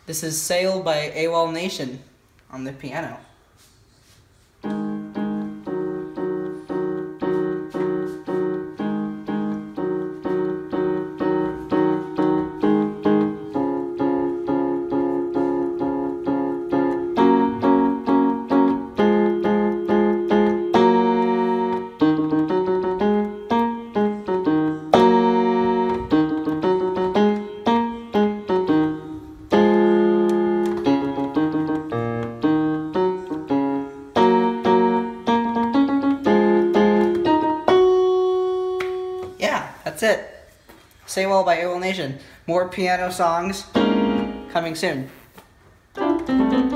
This is Sail by AWOL Nation on the piano. Yeah, that's it. Sail by AWOL Nation. More piano songs coming soon.